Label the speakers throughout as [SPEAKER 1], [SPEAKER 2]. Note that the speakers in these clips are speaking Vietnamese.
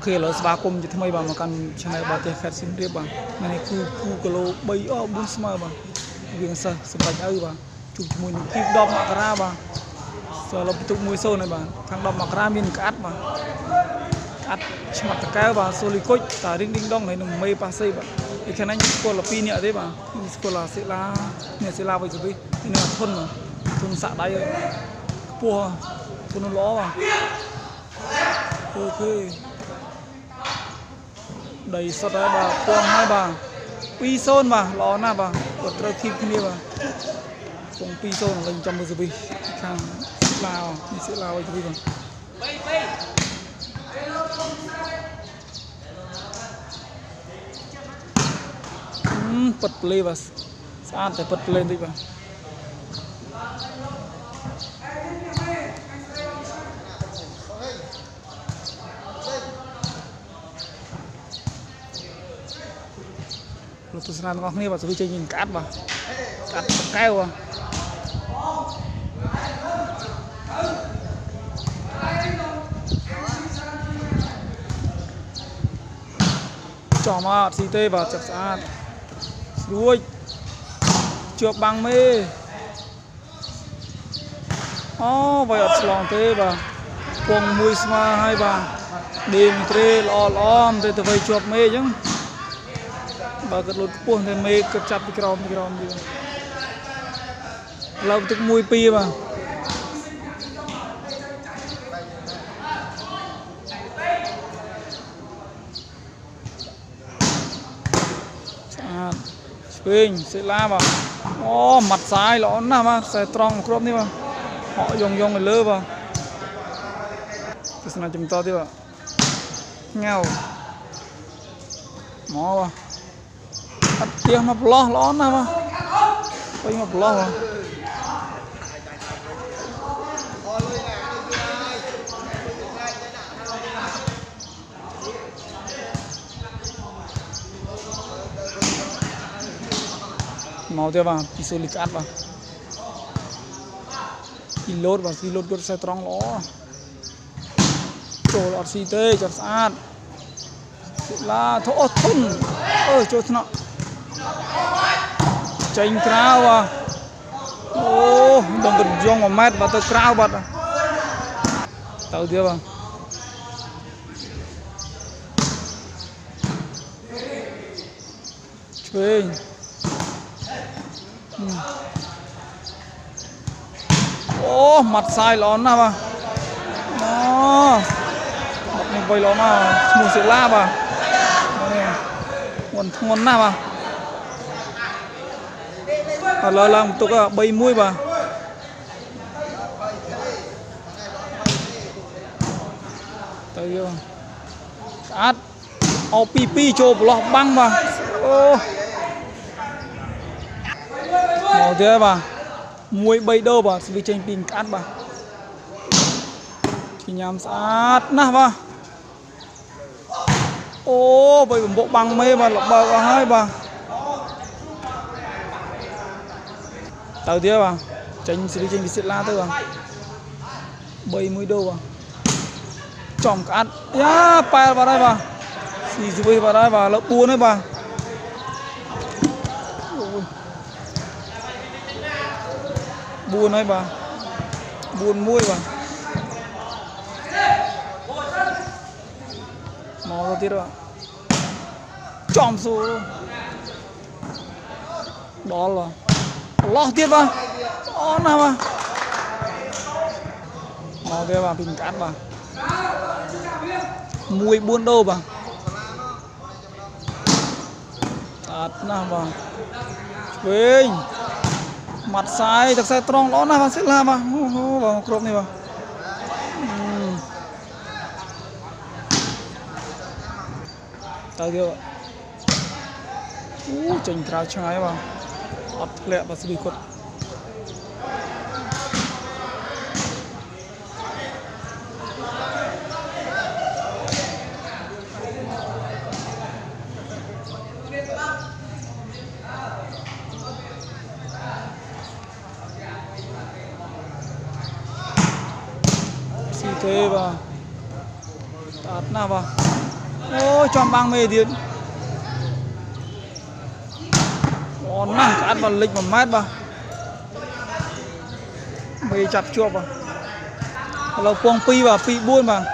[SPEAKER 1] khi là ba cùng chỉ thay bằng mà cần cho này ba tiền phép xin riêng bằng này khu lô bay ở bốn smart bằng viên sơ sập bạch ơi bằng chụp mùi kim đom mặc ra bằng rồi là tụ mùi sâu này bằng thằng đom mặc ra miền cát bằng cát mặt cái bằng soli cốt tả đinh đinh đong này nung mây pa xây bằng cái khả năng school là pin nhẹ đấy bằng school là sẽ la vậy rồi nên là thôn xạ đáy pua thôn nó ló bằng ok đầy sọt đấy bà quang hai bà pi sơn bà ló na bà bật ra kim kia bà cùng pi sơn là 100 rupee sang lao mình sẽ lao vậy rồi bật play bà sao phải bật lên đi bà lúc tôi xem ngon này và tôi chơi nhìn cát vào cát keo à trò mà CT vào chặt sát đuôi chụp bằng mê vậy ở lòng tê và cùng mùi sma hai bà đêm tre lom để từ vậy chụp mê chứ bà cái lột cuồng thì mê cái chặt cái rom đi lâu tức mùi pi mà Spring sẽ la vào mặt trái nó nằm mà sẽ tròn crop đi mà họ dùng người lơ vào cái này chúng ta đi vào nghèo mò vào tiếng mà lo lón nè mà quay mà lo mà màu tiêu vào isolic át vào kilot cốt xe tròn ló chỗ lọt CT chặt sát là thô thun chỗ nó tranh cao à đồng cần dùng một mét và tôi cao bật tàu tiếp vào chơi mặt sai lón nào mà mặt mình quay lón mà mùa sẽ la vào ngon nào mà lơ làm tục bay muối vào tới vô át OPP cho block băng vào màu thế vào muối bay đâu vào vì tranh pin cát vào thì nhắm sát nè vào bởi bộ băng mê và lọc bờ vào hai vào tàu tiếp vào tranh bị la tới vào 70 đô vào chòm cát pa vào đây vào xì dưới vào đây vào lợp buôn đấy vào buôn ấy vào buôn muối vào mò ra tiếp vào chòm số đó là lo tiếp vào đó nào mà mò tiếp vào bình cát vào muối buôn đô vào tạt nào vào bình mặt sai thực sai tròn đó nào sẽ làm vào crop này vào tao chưa chỉnh trao trái vào ấp lẹ và sẽ bị quật thế vào tạt nào vào Ôi cho băng mêទៀតngonណាស់កាត់មកលិច1 ម៉ែត្របាទមេចាប់ជាប់បាទឥឡូវពង2បាទ2 4បាទ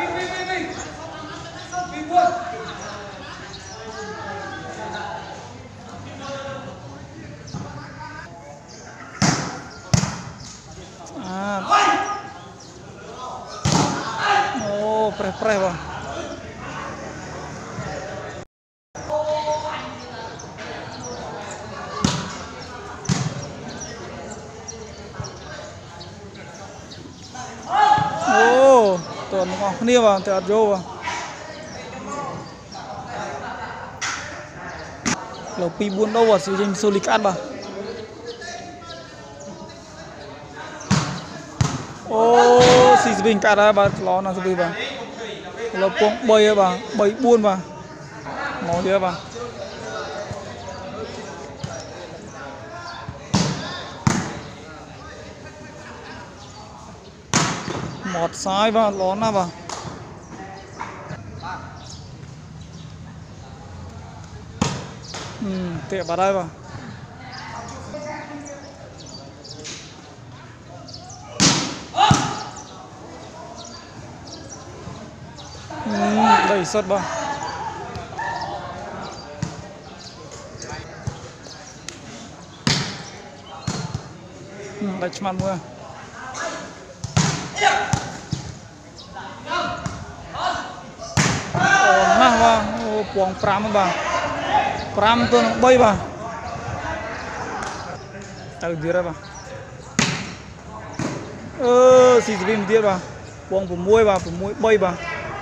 [SPEAKER 1] ប្រេះបាទ Tuần ngọc kia vào từ vô vào lộc pi buôn đâu vào sử dụng solic ăn vào ô xì bình cả ra bà ló nào xì vào lộc bông bay vào bay buôn vào mỏ kia vào một sai vào lón nào vào tiệm vào đây vào đẩy sốt vào đẩy chman mưa quăng pram bà pram tôi bay bà từ đi ra bà xì phim tiếp bà quăng của muôi bay bà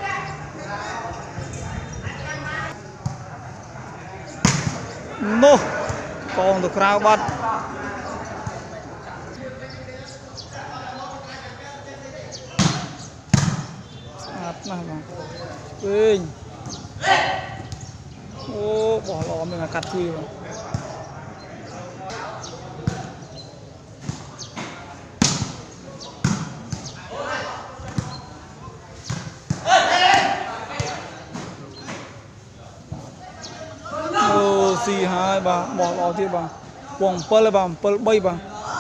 [SPEAKER 1] no còn được rau bắt nah bà Vinh ô bỏ lò mình là cắt thui mà ô xì hai bà bỏ lò tiếp bà quăng pơ bà pơ bay bà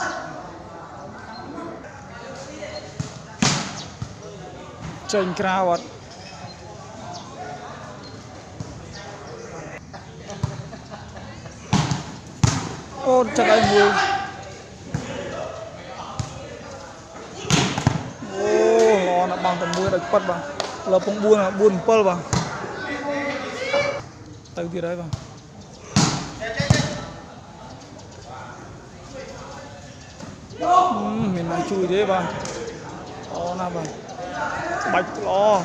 [SPEAKER 1] chênh krao ạ ô chắc ai mùi ô lò nó bằng tầm mùi đạch bắt bà là bông buôn là buôn pơ bà từ từ đấy bà mình đang chui thế bà ó nào bà bạch lò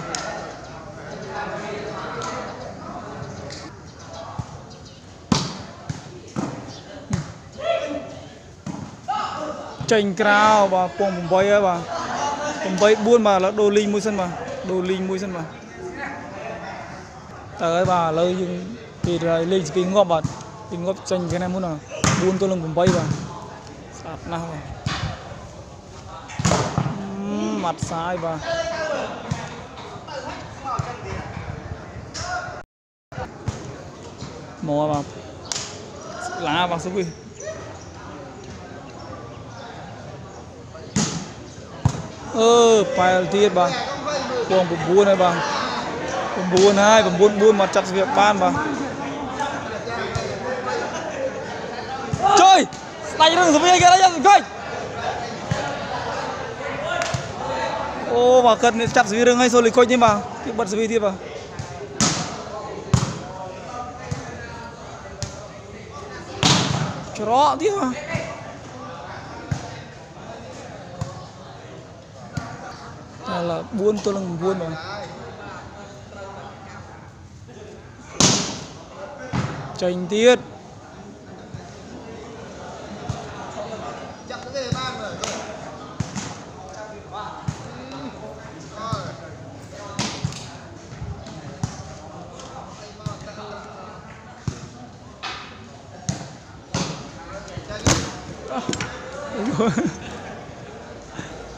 [SPEAKER 1] chênh krao bà quăng bay á bà bay buôn bà là đồ linh môi sân bà đồ linh môi sân bà tới bà lời nhưng thì rồi linh vì ngọc bà thì ngọc chênh cái này muốn là buôn tôi lưng bay bà sạt nào bà mặt sai bà mò bà lá bà số gì phải tiết bà quăng buôn này bà buôn hai buôn mặt chặt việc ban bà chơi đánh rừng số kia đấy coi ô mà cần chặt dưới rừng hay số lịch coi nhưng mà cái bật dưới tiếp bà chó tiếp mà là buôn tôi là buôn mà chênh tiết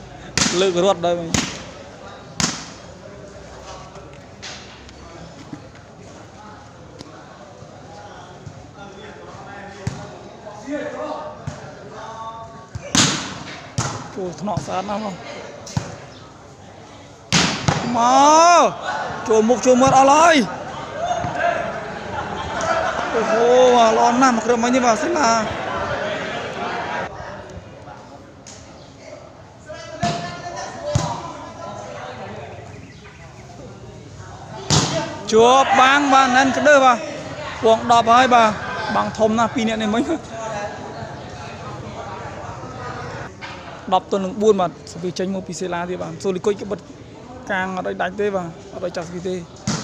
[SPEAKER 1] lự cái ruột đây mày Chùa thọ sát lắm không mà chùa mục chùa mượt ơi ô mà lon nằm mặc mấy như vào sẽ là chùa bang bà nên cái đơ bà quảng đọc hơi bà bằng thùng na pi này mấy đọc tuần lưng buôn mà vì tranh một pc la thì bà rồi coi cái bật càng ở đây đánh thế bà ở đây chặt vì thế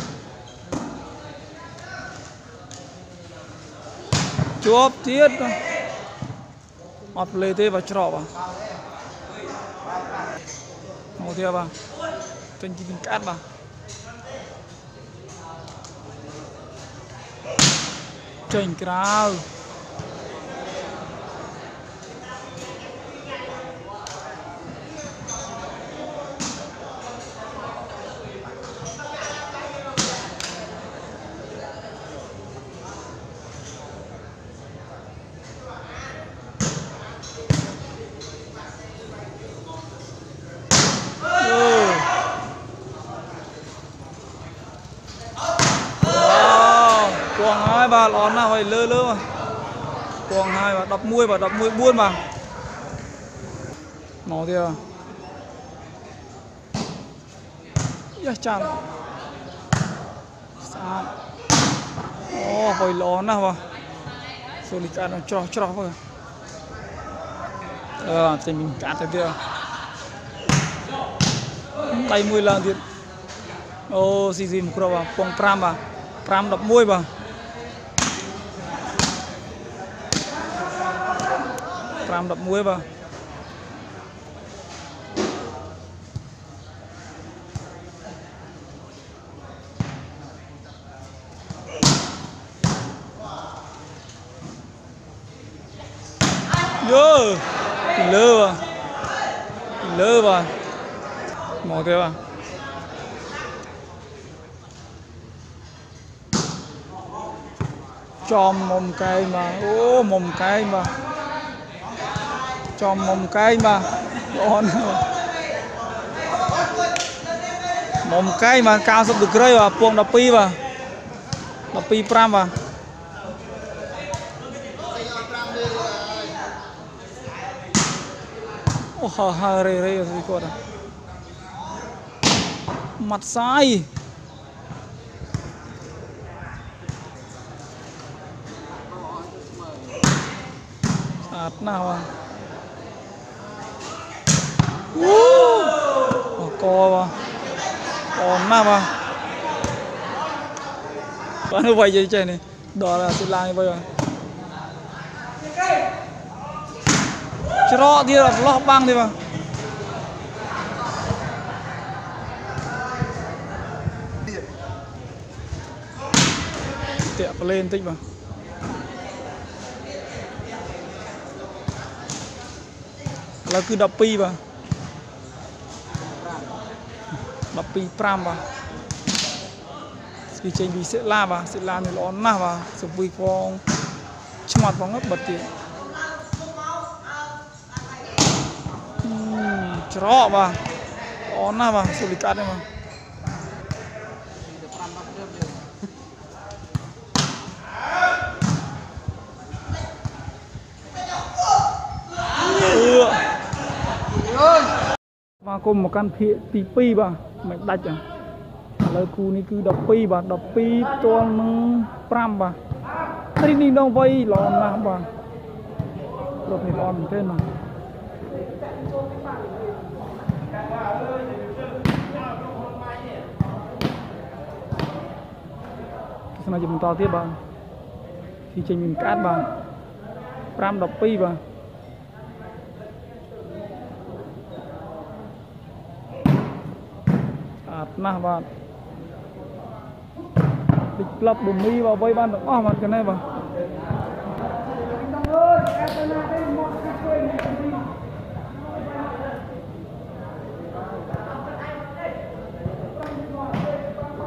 [SPEAKER 1] chụp tiết ọt lê thế và trọ bà một theo bà tranh chỉ bình cát bà tranh cao bà lón nào phải lơ lơ mà quòng hai và đập muôi buôn mà nó thì chạm sao ô phải lón nào mà số lịch ăn nó cho rồi thì mình cắt thế kia tay muôi lần thì ô gì một cái bà quòng pram đập muôi bà pram đập muối vào vô lơ vào mò theo à chom mồm cây mà ô mồm cây mà cho mồm cây mà con mồm cây mà cao sắp được rơi vào buông đập pi pram vào ô ha rê rồi con mặt sai sạt nào à co vào còn nào mà có nó vậy chơi này đó là sự lang bây giờ cho đi là lo băng đi mà tiệm lên tích mà là cứ đập pi vào đập pi pram vào vì trên vì sẽ la thì nó na vào sụp vi con mặt vào ngấp bật tiền chó vào nó na vào xử lý cát đây mà và cùng một căn thị tí pi bà mày đạch à lời khu này cứ đập pi toàn pram bà thế đi đâu vây lòn nào bà đập này lòn thế mà cái này chúng ta tiếp bà thì trình mình cát bà pram đập pi bà nah bạn địch lập bùm mi vào vây ban được mà cái này vào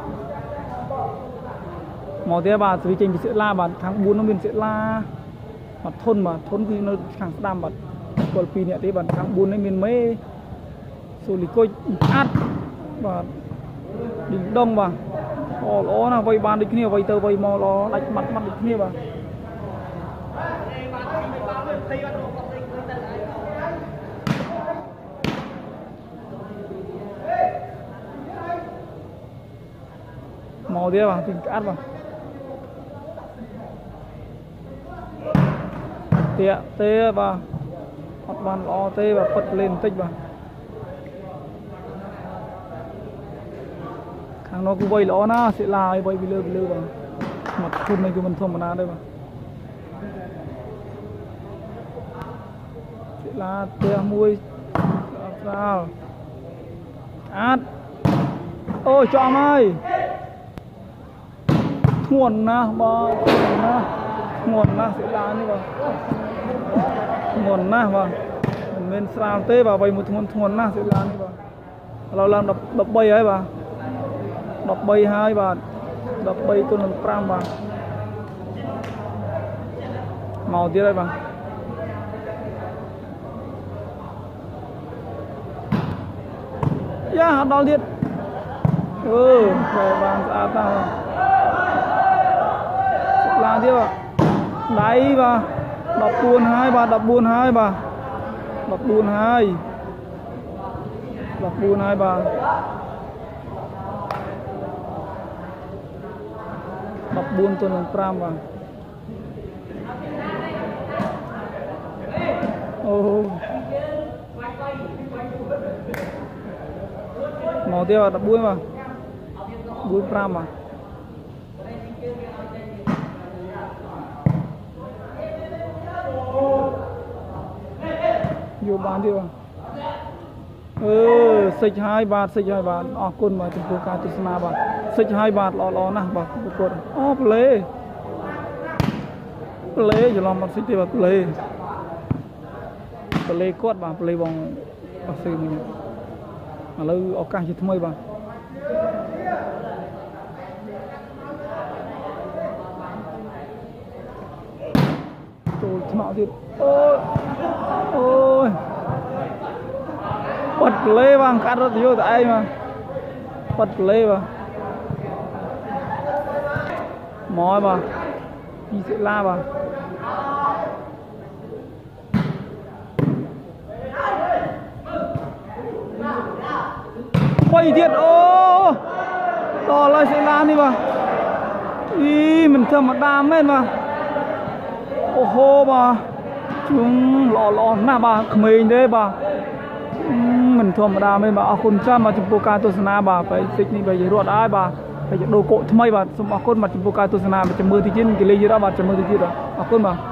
[SPEAKER 1] màu thế bà vì trình sẽ la bạn tháng 4 nó mình sẽ la mặt thôn mà thôn vì nó hàng đam mặt còn pin nhẹ thế bạn hàng buôn ấy miền mấy số lì coi át và đỉnh đông mà nó là vây ban được kia vây tơ vây mò nó đánh mặt được kia mà mò thế mà thì át mà tệ tê và mặt bàn lo tê và phật lên tích mà hàng nó cứ vây lõ na sẽ là vây bị lơ vào mặt thôn này cứ mình thông mà đây mà sẽ là tê mui sao át ôi chọn ơi nguồn na ba nguồn na sẽ là như vậy nguồn na và mình sao tê vào vây một nguồn na sẽ là như vậyเราlàm đập bay ấy bà đập bay 2 บาทđập bay tôi làm 5 บาท màu tiếp đây bà yeah đo liệt về bàn ra tao là tiếp ạ đáy bà đập buồn 2 bà đập buồn 2 bà đập buồn 2 đập buồn 2 bà đập buồn tôi làm 5 bà ô màu tiếp à đập buồn mà buồn 5 mà vô bán đi bà xích 2 บาท xích 2 บาท ออกคุณมาถึงโครงการตุสนาบาท xích 2 บาท รอนะบาทปรากฏอ๋อเปลอย่าลองมาซิตี้บาทเปลกดบาทเปลบองปักซีนี่มาเลยออกการจิตทำไมบาทโอ้ยถนอมที่โอ้ยbật lê vàng cắt rất nhiều tại mà bật lê vào mỏi vào đi sẽ la vào quay thiệt ô to lại sẽ la đi vào ý mình thầm một đam lên mà ô hô mà chúng lò nè bà mình đây bà mình thua mà đam màคนจ้ามาจุดโปรการตุสนาบ่าไปสินี่ไปรวดได้บ่าไปโดโกทำไมบ่าสมคนมาจุดโปรการตุสนาไปจะมือที่จินกิเลสระบาดจะมือที่จินอ่ะคนบ่า